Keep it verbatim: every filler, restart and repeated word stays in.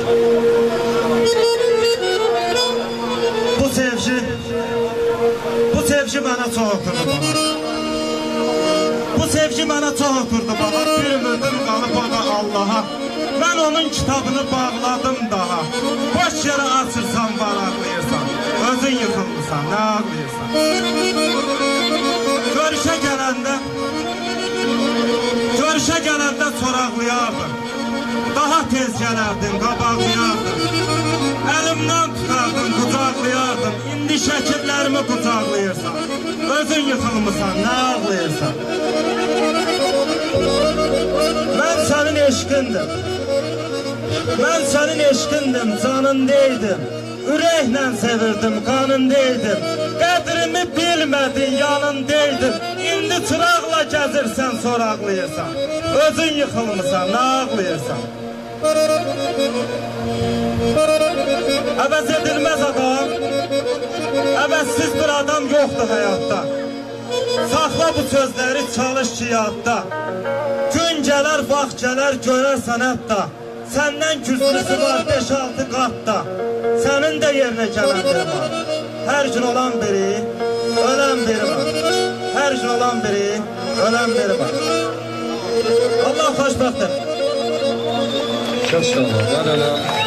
Bu sevgi, bu sevgi mənə çox oturdu baba. Bu sevgi mənə çox oturdu baba. Bir ümidim qalıb o da Allaha. Mən onun kitabını bağladım daha. Boş yere açırsan, varaqlayırsan. Özün yıkılmışsan, ne ağlayırsan. Görüşe gələndə, görüşe gələndə soraqlayardın. Daha tez gələrdin, qabaqlayardın. Əlimdən tutardın, qucaqlayardın. İndi şəkillərimi qucaqlayırsan. Özün yıkılmışsan, ne ağlayırsan. Mən sənin eşqindim. Mən sənin eşqindim, canındaydım. Ürəklə sevirdim, qanındaydım. Qədrimi bilmədin, yanındaydım. İndi çıraqla gəzirsən, soraqlayırsan. Özün yıxılmışsan, nə ağlayırsan. Əvəz edilməz adam, əvəzsiz bir adam yoxdur həyatda. Saxla bu sözləri, çalış ki yadda. Gün gələr, vaxt gələr, görərsən hətta. Səndən güclüsü var beş altı qatda. Sənin də yerinə gələn biri var. Hər gün olan biri, ölən biri var. Hər gün olan biri, ölən biri var. Allah xoşbəxt et. Çok sağ olun.